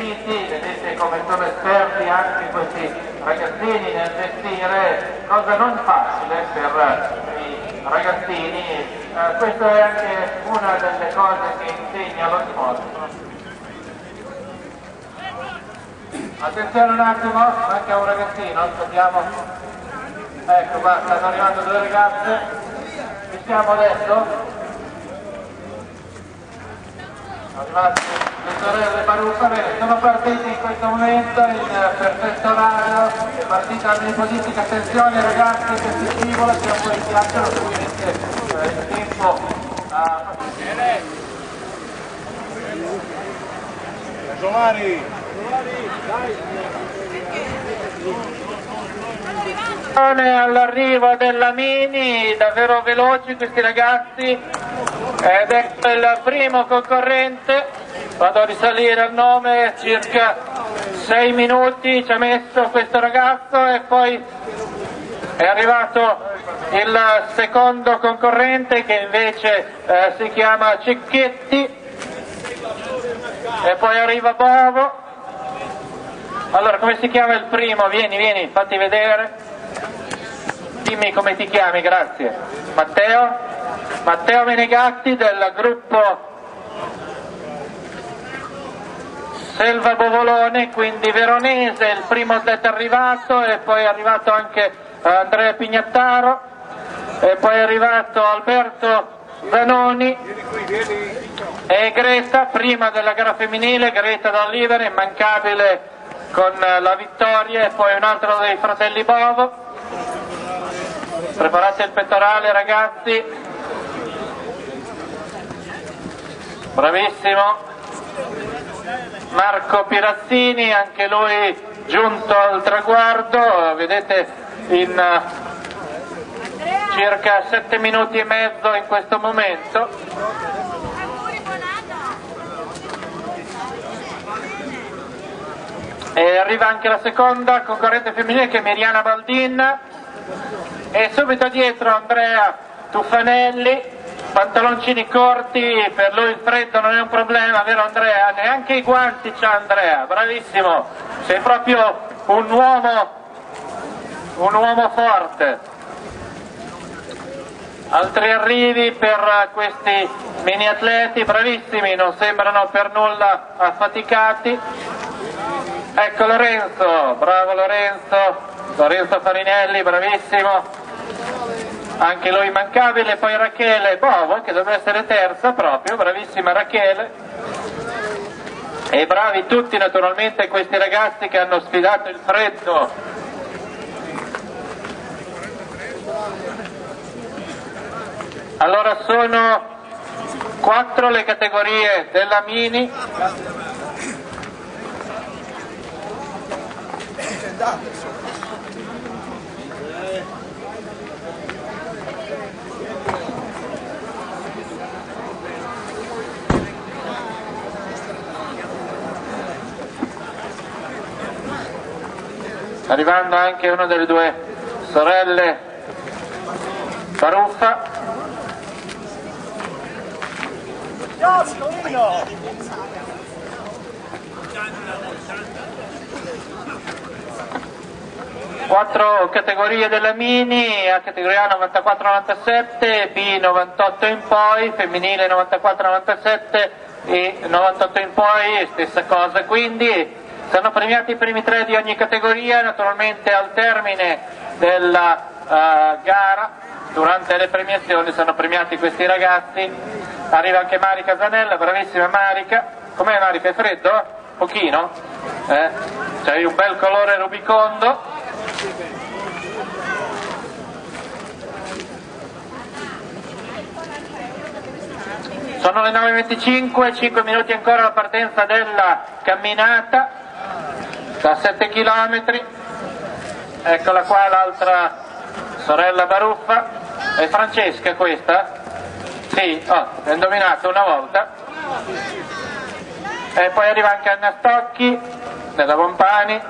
vestiti, vedete come sono esperti anche questi ragazzini nel vestire, cosa non facile per i ragazzini, questa è anche una delle cose che insegna lo sport. Attenzione un attimo, anche a un ragazzino, sappiamo, ecco qua, stanno arrivando due ragazze, iniziamo adesso. Arrivate le sorelle Baruffa, sono partiti in questo momento in perfetto orario, è partita l'unipositica, attenzione ragazzi che si scivola, c'è un po' di chiacchiere, ovviamente il tempo a... Giovanni! All'arrivo della Mini, davvero veloci questi ragazzi, ed è il primo concorrente, vado a risalire al nome, circa 6 minuti ci ha messo questo ragazzo e poi è arrivato il secondo concorrente che invece si chiama Cecchetti e poi arriva Bovo. Allora, come si chiama il primo? Vieni, fatti vedere. Dimmi come ti chiami, grazie. Matteo Menegatti del gruppo Selva Bovolone, quindi veronese, il primo atleta arrivato, e poi è arrivato anche Andrea Pignattaro, e poi è arrivato Alberto Zanoni e Greta, prima della gara femminile, Greta dall'Ivere, immancabile con la vittoria, e poi un altro dei fratelli Bovo. Preparate il pettorale ragazzi, bravissimo. Marco Pirazzini, anche lui giunto al traguardo, vedete in circa 7 minuti e mezzo in questo momento. E arriva anche la seconda concorrente femminile che è Miriana Baldin, e subito dietro Andrea Tuffanelli, pantaloncini corti, per lui il freddo non è un problema, vero Andrea? Neanche i guanti c'ha Andrea, bravissimo, sei proprio un uomo forte. Altri arrivi per questi mini atleti, bravissimi, non sembrano per nulla affaticati. Ecco Lorenzo, bravo Lorenzo Farinelli, bravissimo, anche lui immancabile, poi Rachele Bovo che doveva essere terza proprio, bravissima Rachele, e bravi tutti naturalmente questi ragazzi che hanno sfidato il freddo. Allora sono 4 le categorie della Mini. Arrivando anche una delle due sorelle Baruffa. Quattro categorie della Mini, a categoria A 94-97, B 98 in poi, femminile 94-97 e 98 in poi, stessa cosa, quindi saranno premiati i primi 3 di ogni categoria. Naturalmente al termine della gara, durante le premiazioni, saranno premiati questi ragazzi. Arriva anche Marica Zanella, bravissima Marica. Com'è Marica, è freddo? Pochino? C'hai un bel colore rubicondo. Sono le 9:25, 5 minuti ancora la partenza della camminata da 7 km. Eccola qua l'altra sorella Baruffa. È Francesca questa? Sì, oh, l'ho indovinato una volta. E poi arriva anche Anna Stocchi della Bompani.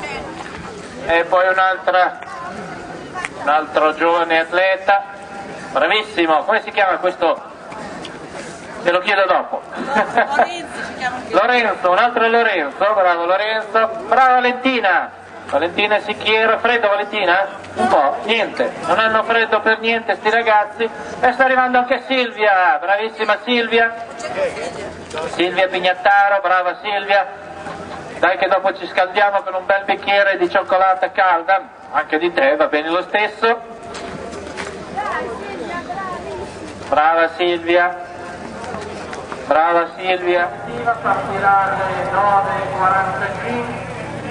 E poi un altro giovane atleta, bravissimo, come si chiama questo? Te lo chiedo dopo. Lorenzo si chiama anche. Lorenzo, un altro Lorenzo, bravo Lorenzo, brava Valentina. Valentina Sicchiero, freddo Valentina? Un po', niente, non hanno freddo per niente sti ragazzi. E sta arrivando anche Silvia, bravissima Silvia. Silvia Pignattaro, brava Silvia. Dai che dopo ci scaldiamo con un bel bicchiere di cioccolata calda, anche di te, va bene lo stesso. Brava Silvia. Brava Silvia. Partirà alle 9:45.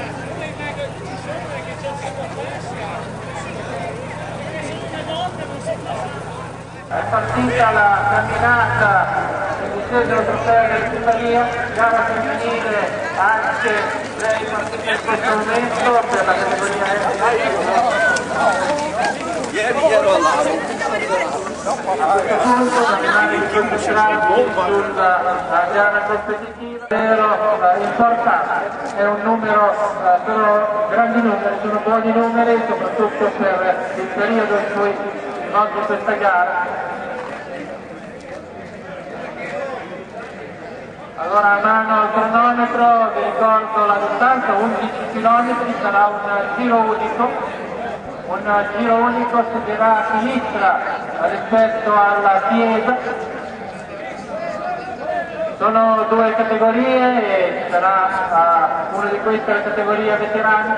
È partita la camminata del 16° trofeo dell'Italia, gara femminile anche lei partita in questo momento per la categoria Ieri ero là. a questo punto camminare in 15 round sulla gara competitiva, però importante, è un numero, sono grandi numeri, sono buoni numeri soprattutto per il periodo in cui svolge questa gara. Allora a mano al cronometro, vi ricordo la distanza, 11 km, sarà un giro unico seguirà a sinistra rispetto alla chiesa. Sono due categorie e sarà una di queste la categoria veterani,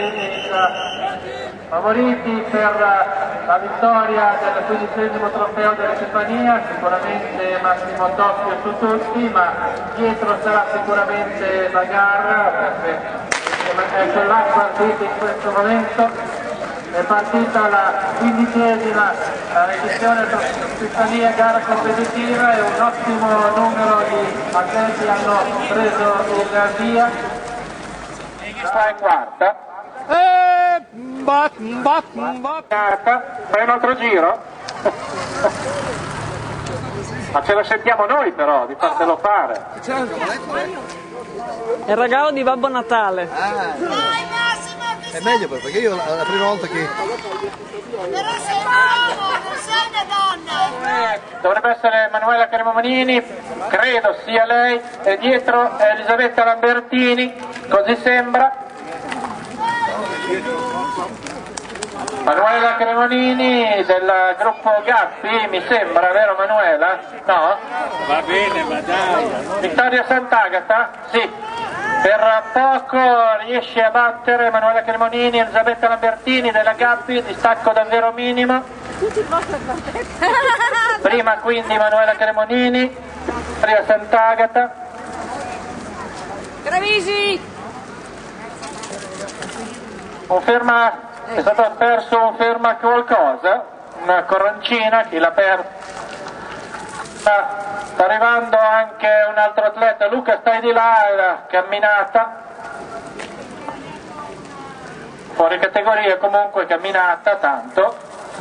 favoriti per la vittoria del 15° trofeo della Stefania, sicuramente Massimo Toffio su tutti, ma dietro sarà sicuramente la gara, perché è quella partita in questo momento. È partita la 15ª edizione della Stefania gara competitiva e un ottimo numero di atleti hanno preso il via. Sta in quarta. Fai un altro giro? Ma ce lo sentiamo noi però di fartelo fare. È il regalo di Babbo Natale. È meglio perché io la prima volta che... Però sei un uomo, non sei una donna! Dovrebbe essere Manuela Cremonini, credo sia lei, e dietro è Elisabetta Lambertini, così sembra. Manuela Cremonini del gruppo Gappi, mi sembra, vero Manuela? No? Va bene, ma dai. Vittoria Sant'Agata? Sì. Per poco riesce a battere Manuela Cremonini, Elisabetta Lambertini della Gappi, distacco davvero minimo. Prima quindi Manuela Cremonini, Vittoria Sant'Agata. Gravisi! È stato perso un ferma qualcosa, una coroncina, chi l'ha perso? Sta arrivando anche un altro atleta, Luca stai di là, la camminata, fuori categoria comunque, camminata tanto.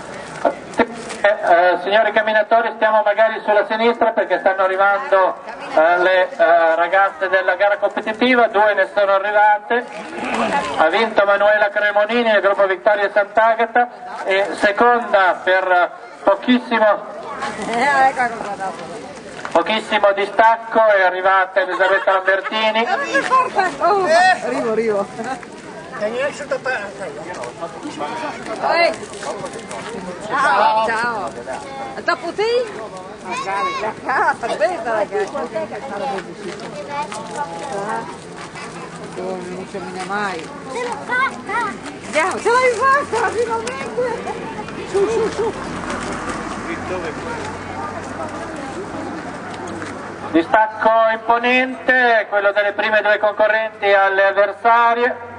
Signori camminatori, stiamo magari sulla sinistra perché stanno arrivando le ragazze della gara competitiva, 2 ne sono arrivate. Ha vinto Manuela Cremonini del gruppo Vittoria Sant'Agata e seconda per pochissimo distacco è arrivata Elisabetta Lambertini. Arrivo. Ciao. Dopo te? Aspetta ragazzi. Non cammina mai. Ce l'ho fatta! Andiamo, ce l'hai fatta finalmente! Su. Distacco imponente, quello delle prime 2 concorrenti alle avversarie.